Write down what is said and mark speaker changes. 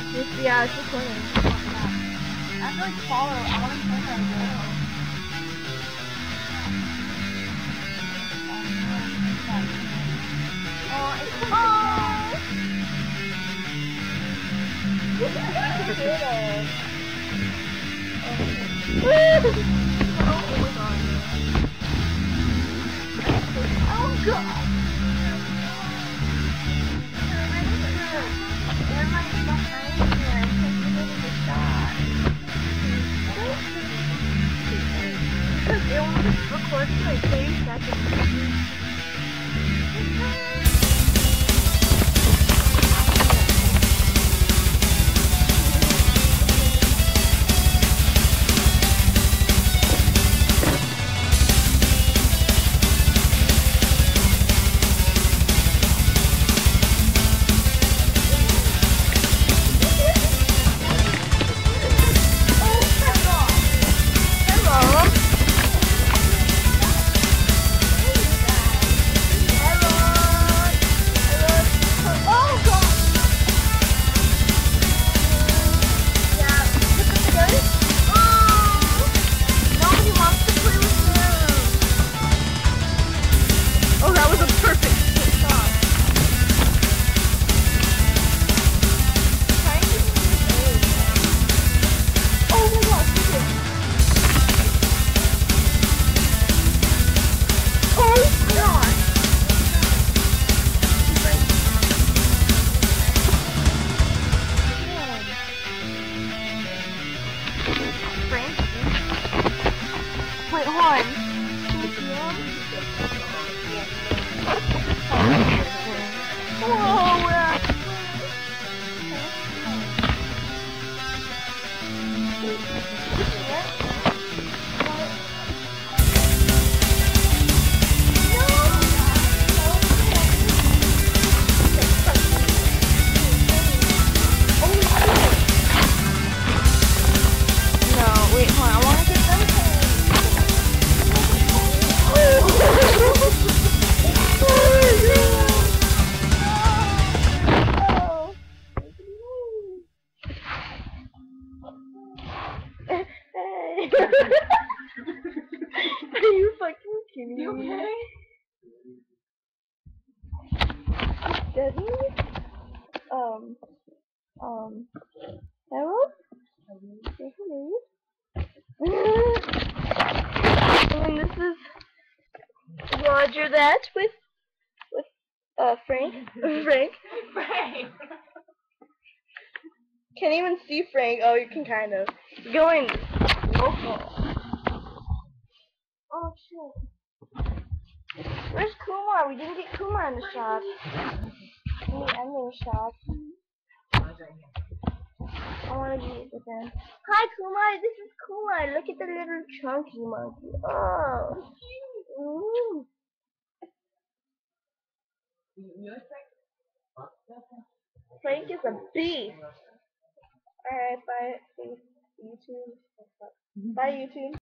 Speaker 1: Yeah, it's recording.
Speaker 2: I have to like follow. I want to play my girl.
Speaker 1: Oh god! Because it only records for like 30 seconds. Oh, that was a perfect shot. Oh my gosh, look at it. Oh god. Frank? Wait, hold on. Whoa! No, wait, hold on. I want to get them. Are you fucking kidding me?
Speaker 2: You okay?
Speaker 1: Debbie? Harold? Hello? And this is Roger that with Frank. Frank.
Speaker 2: Frank.
Speaker 1: Can't even see Frank. Oh, you can kind of. Going local. Oh shit. Where's Kumar? We didn't get Kumar in the shot. We need ending shot. I want to be with him. Hi Kumar, this is Kumar. Look at the little chunky monkey. Oh. Ooh. Frank is a beast. Alright, bye. YouTube. Bye YouTube.